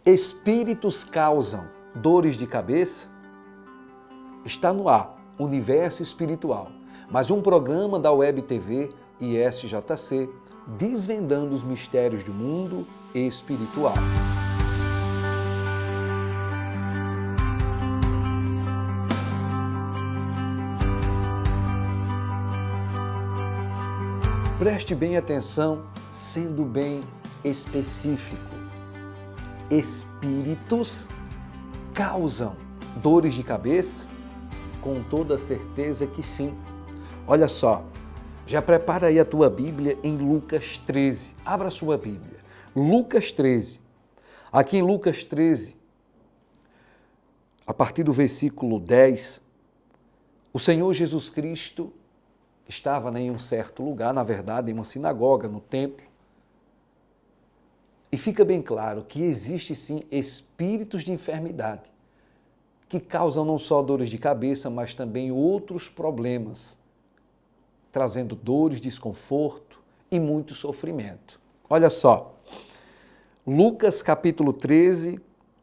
Espíritos causam dores de cabeça? Está no ar, Universo Espiritual, mais um programa da Web TV e SJC, desvendando os mistérios do mundo espiritual. Preste bem atenção, sendo bem específico. Espíritos causam dores de cabeça? Com toda certeza que sim. Olha só, já prepara aí a tua Bíblia em Lucas 13. Abra a sua Bíblia. Lucas 13. Aqui em Lucas 13, a partir do versículo 10, o Senhor Jesus Cristo estava em um certo lugar, na verdade, em uma sinagoga, no templo. E fica bem claro que existe sim espíritos de enfermidade que causam não só dores de cabeça, mas também outros problemas, trazendo dores, desconforto e muito sofrimento. Olha só, Lucas capítulo 13,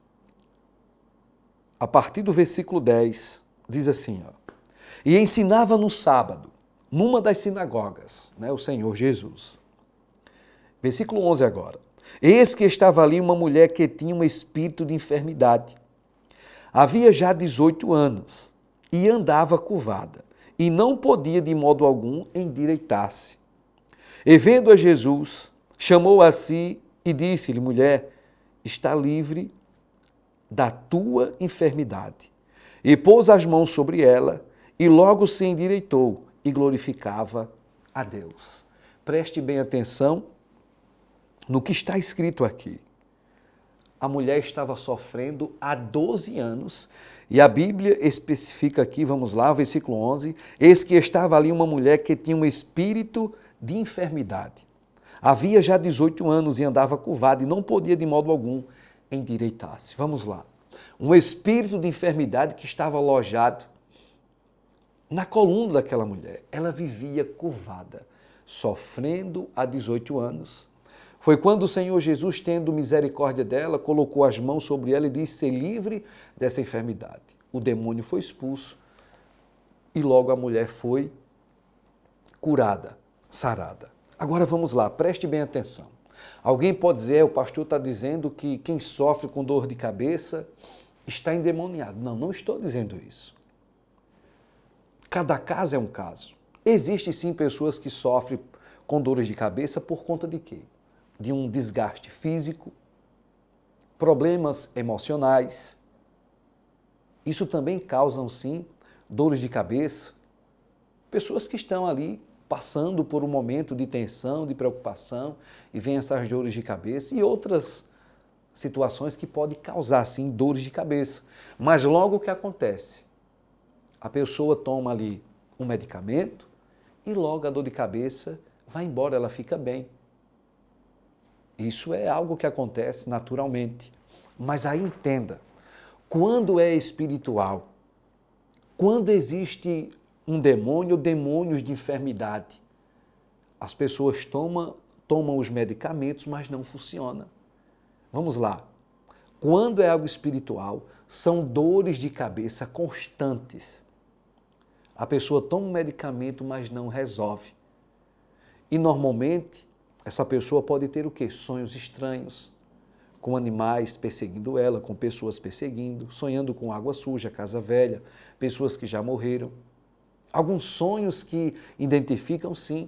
a partir do versículo 10, diz assim, e ensinava no sábado, numa das sinagogas, o Senhor Jesus. Versículo 11 agora. Eis que estava ali uma mulher que tinha um espírito de enfermidade. Havia já 18 anos e andava curvada e não podia de modo algum endireitar-se. E vendo a Jesus, chamou a si e disse-lhe, mulher, está livre da tua enfermidade. E pôs as mãos sobre ela e logo se endireitou e glorificava a Deus. Preste bem atenção no que está escrito aqui. A mulher estava sofrendo há 12 anos e a Bíblia especifica aqui, vamos lá, versículo 11, eis que estava ali uma mulher que tinha um espírito de enfermidade. Havia já 18 anos e andava curvada e não podia de modo algum endireitar-se. Vamos lá. Um espírito de enfermidade que estava alojado na coluna daquela mulher. Ela vivia curvada, sofrendo há 18 anos. Foi quando o Senhor Jesus, tendo misericórdia dela, colocou as mãos sobre ela e disse, ser livre dessa enfermidade. O demônio foi expulso e logo a mulher foi curada, sarada. Agora vamos lá, preste bem atenção. Alguém pode dizer, o pastor está dizendo que quem sofre com dor de cabeça está endemoniado. Não, não estou dizendo isso. Cada caso é um caso. Existem sim pessoas que sofrem com dores de cabeça por conta de quê? De um desgaste físico, problemas emocionais. Isso também causam sim dores de cabeça. Pessoas que estão ali passando por um momento de tensão, de preocupação e vêm essas dores de cabeça e outras situações que podem causar sim dores de cabeça. Mas logo o que acontece? A pessoa toma ali um medicamento e logo a dor de cabeça vai embora, ela fica bem. Isso é algo que acontece naturalmente. Mas aí entenda, quando é espiritual, quando existe um demônio ou demônios de enfermidade, as pessoas tomam os medicamentos, mas não funciona. Vamos lá. Quando é algo espiritual, são dores de cabeça constantes. A pessoa toma um medicamento, mas não resolve. E normalmente, essa pessoa pode ter o quê? Sonhos estranhos, com animais perseguindo ela, com pessoas perseguindo, sonhando com água suja, casa velha, pessoas que já morreram. Alguns sonhos que identificam sim.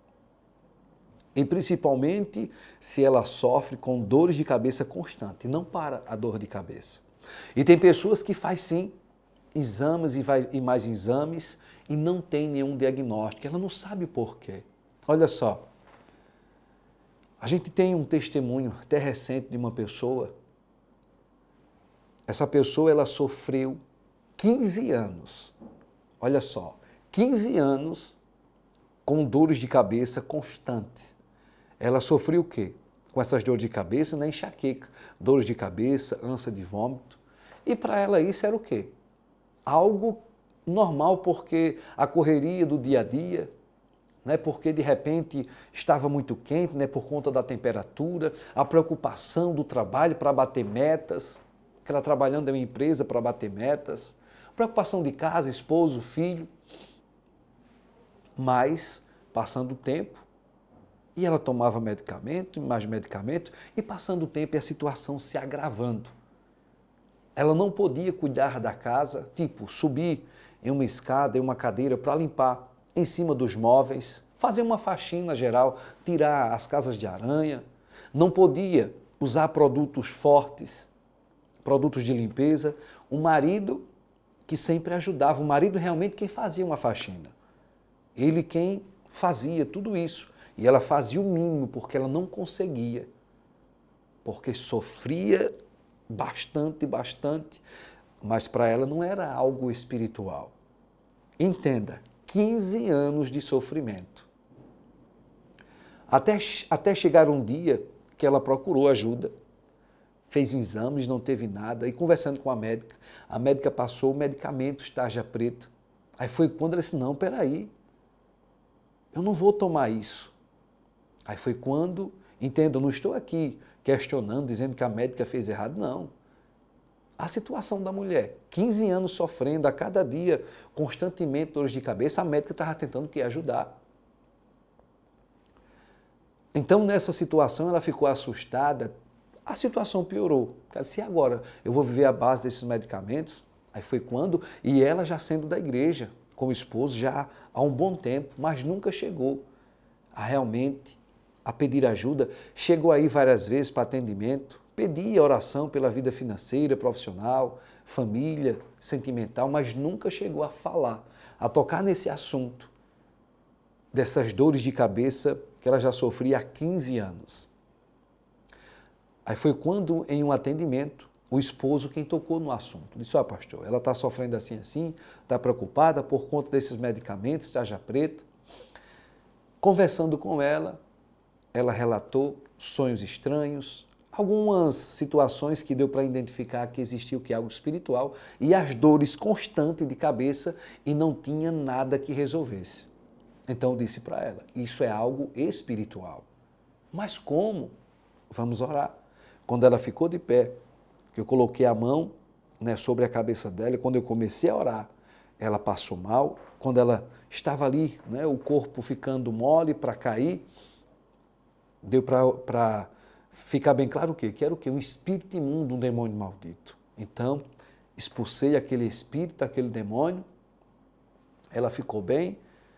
E principalmente se ela sofre com dores de cabeça constante, não para a dor de cabeça. E tem pessoas que faz sim exames e mais exames e não tem nenhum diagnóstico, ela não sabe por quê. Olha só, a gente tem um testemunho até recente de uma pessoa. Essa pessoa, ela sofreu 15 anos. Olha só, 15 anos com dores de cabeça constantes. Ela sofreu o quê? Com essas dores de cabeça, na enxaqueca. Dores de cabeça, ânsia de vômito. E para ela isso era o quê? Algo normal, porque a correria do dia a dia, né, porque de repente estava muito quente, né, por conta da temperatura, a preocupação do trabalho para bater metas, que ela trabalhando em uma empresa para bater metas, preocupação de casa, esposo, filho. Mas, passando o tempo, e ela tomava medicamento, mais medicamento, e passando o tempo e a situação se agravando. Ela não podia cuidar da casa, tipo, subir em uma escada, em uma cadeira para limpar em cima dos móveis, fazer uma faxina geral, tirar as casas de aranha. Não podia usar produtos fortes, produtos de limpeza. O marido que sempre ajudava, o marido realmente quem fazia uma faxina. Ele quem fazia tudo isso. E ela fazia o mínimo porque ela não conseguia, porque sofria bastante, mas para ela não era algo espiritual. Entenda, 15 anos de sofrimento. Até chegar um dia que ela procurou ajuda, fez exames, não teve nada, e conversando com a médica passou o medicamento tarja preta. Aí foi quando ela disse, não, peraí, eu não vou tomar isso. Aí foi quando, entendo, eu não estou aqui questionando, dizendo que a médica fez errado, não. A situação da mulher, 15 anos sofrendo, a cada dia, constantemente dores de cabeça, a médica estava tentando que ajudar. Então, nessa situação, ela ficou assustada, a situação piorou. Ela disse, e agora? Eu vou viver à base desses medicamentos? Aí foi quando, e ela já sendo da igreja, com o esposo, já há um bom tempo, mas nunca chegou a realmente a pedir ajuda. Chegou aí várias vezes para atendimento, pedia oração pela vida financeira, profissional, família, sentimental, mas nunca chegou a falar, a tocar nesse assunto, dessas dores de cabeça que ela já sofria há 15 anos. Aí foi quando, em um atendimento, o esposo quem tocou no assunto. Disse, ó pastor, ela está sofrendo assim, está preocupada por conta desses medicamentos, tarja preta. Conversando com ela relatou sonhos estranhos, algumas situações que deu para identificar que existia algo espiritual e as dores constantes de cabeça e não tinha nada que resolvesse. Então eu disse para ela, isso é algo espiritual. Mas como? Vamos orar. Quando ela ficou de pé, que eu coloquei a mão, né, sobre a cabeça dela, e quando eu comecei a orar, ela passou mal. Quando ela estava ali, né, o corpo ficando mole para cair, deu para ficar bem claro o quê? Que era o quê? Um espírito imundo, um demônio maldito. Então, expulsei aquele espírito, aquele demônio, ela ficou bem.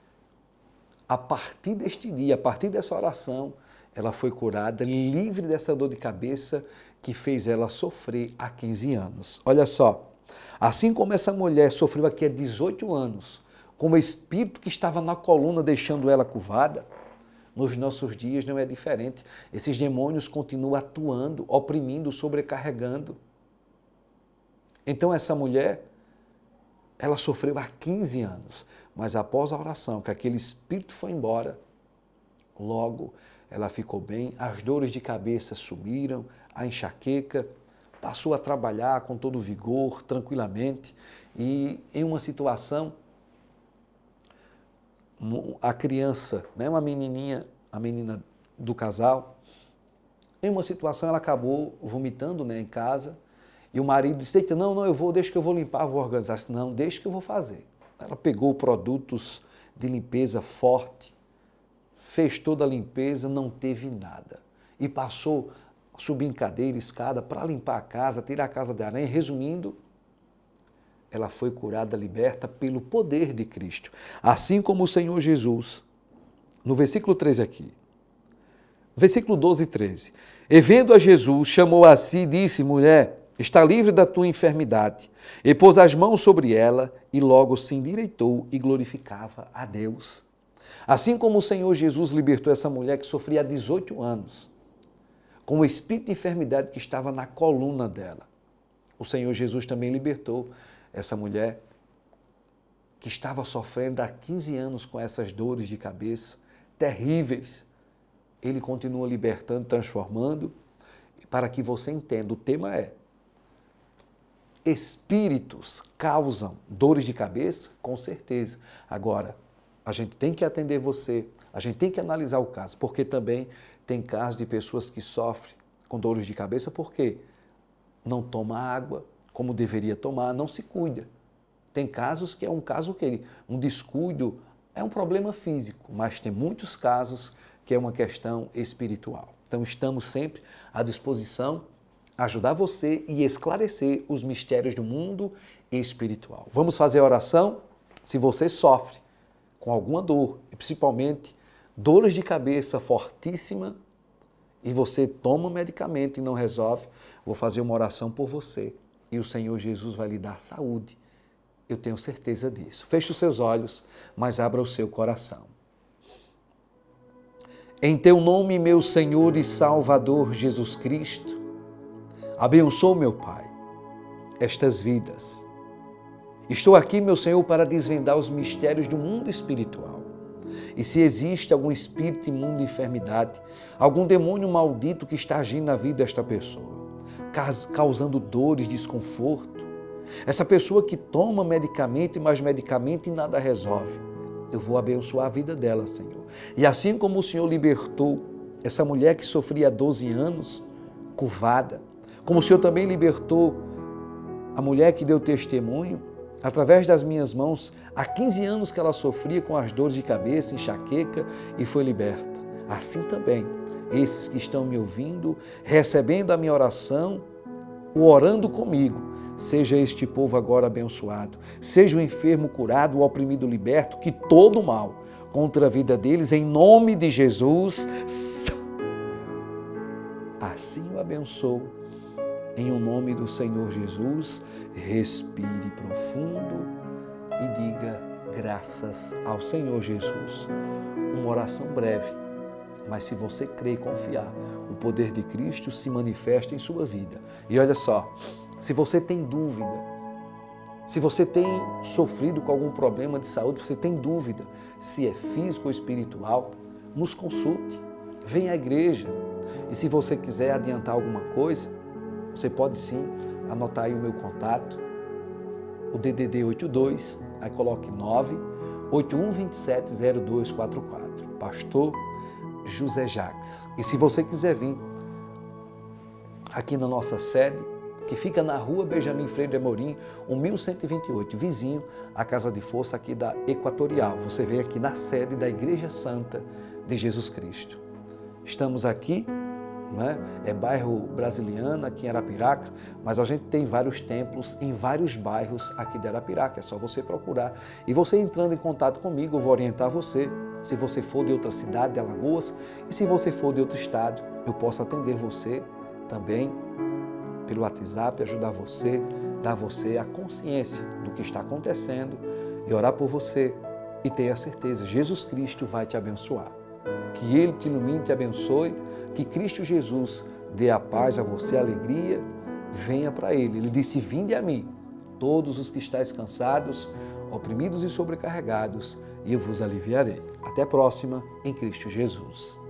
A partir deste dia, a partir dessa oração, ela foi curada, livre dessa dor de cabeça que fez ela sofrer há 15 anos. Olha só, assim como essa mulher sofreu aqui há 18 anos, com o espírito que estava na coluna deixando ela curvada, nos nossos dias não é diferente. Esses demônios continuam atuando, oprimindo, sobrecarregando. Então essa mulher, ela sofreu há 15 anos, mas após a oração, que aquele espírito foi embora, logo ela ficou bem, as dores de cabeça sumiram, a enxaqueca, passou a trabalhar com todo vigor, tranquilamente, e em uma situação, a criança, né, uma menininha, a menina do casal, em uma situação ela acabou vomitando, né, em casa, e o marido disse, eita, não, deixa que eu vou limpar, vou organizar. Disse, não, deixa que eu vou fazer. Ela pegou produtos de limpeza forte, fez toda a limpeza, não teve nada. E passou a subir em cadeira, escada, para limpar a casa, tirar a casa de aranha. Resumindo, ela foi curada, liberta pelo poder de Cristo. Assim como o Senhor Jesus, no versículo 13 aqui, versículo 12 e 13. E vendo a Jesus, chamou a si e disse, mulher, está livre da tua enfermidade. E pôs as mãos sobre ela e logo se endireitou e glorificava a Deus. Assim como o Senhor Jesus libertou essa mulher que sofria há 18 anos, com o espírito de enfermidade que estava na coluna dela, o Senhor Jesus também libertou essa mulher que estava sofrendo há 15 anos com essas dores de cabeça terríveis. Ele continua libertando, transformando, para que você entenda, o tema é: espíritos causam dores de cabeça? Com certeza. Agora, A gente tem que atender você, a gente tem que analisar o caso, porque também tem casos de pessoas que sofrem com dores de cabeça porque não toma água como deveria tomar, não se cuida. Tem casos que é um descuido, é um problema físico, mas tem muitos casos que é uma questão espiritual. Então estamos sempre à disposição, ajudar você e esclarecer os mistérios do mundo espiritual. Vamos fazer a oração? Se você sofre com alguma dor, e principalmente dores de cabeça fortíssima, e você toma medicamento e não resolve, vou fazer uma oração por você e o Senhor Jesus vai lhe dar saúde. Eu tenho certeza disso. Feche os seus olhos, mas abra o seu coração. Em teu nome, meu Senhor e Salvador Jesus Cristo, abençoa, meu Pai, estas vidas. Estou aqui, meu Senhor, para desvendar os mistérios do mundo espiritual. E se existe algum espírito imundo de enfermidade, algum demônio maldito que está agindo na vida desta pessoa, causando dores, desconforto, essa pessoa que toma medicamento e mais medicamento e nada resolve, eu vou abençoar a vida dela, Senhor. E assim como o Senhor libertou essa mulher que sofria há 12 anos, curvada, como o Senhor também libertou a mulher que deu testemunho, através das minhas mãos, há 15 anos que ela sofria com as dores de cabeça, enxaqueca e foi liberta. Assim também, esses que estão me ouvindo, recebendo a minha oração, o orando comigo, seja este povo agora abençoado, seja o enfermo curado, o oprimido liberto, que todo mal contra a vida deles, em nome de Jesus, assim o abençoo. Em o nome do Senhor Jesus, respire profundo e diga graças ao Senhor Jesus. Uma oração breve, mas se você crer e confiar, o poder de Cristo se manifesta em sua vida. E olha só, se você tem dúvida, se você tem sofrido com algum problema de saúde, você tem dúvida se é físico ou espiritual, nos consulte, venha à igreja. E se você quiser adiantar alguma coisa, você pode sim anotar aí o meu contato, o DDD 82, aí coloque 981270244, Pastor José Jacques. E se você quiser vir aqui na nossa sede, que fica na rua Benjamin Freire de Amorim, 1128, vizinho à Casa de Força aqui da Equatorial. Você vem aqui na sede da Igreja Santa de Jesus Cristo. Estamos aqui, é bairro Brasiliana, aqui em Arapiraca, mas a gente tem vários templos em vários bairros aqui de Arapiraca, é só você procurar. E você entrando em contato comigo, eu vou orientar você, se você for de outra cidade, de Alagoas, e se você for de outro estado, eu posso atender você também pelo WhatsApp, ajudar você, dar você a consciência do que está acontecendo e orar por você e ter a certeza, Jesus Cristo vai te abençoar. Que Ele te ilumine, te abençoe, que Cristo Jesus dê a paz a você, a alegria, venha para Ele. Ele disse, vinde a mim, todos os que estáis cansados, oprimidos e sobrecarregados, e eu vos aliviarei. Até a próxima, em Cristo Jesus.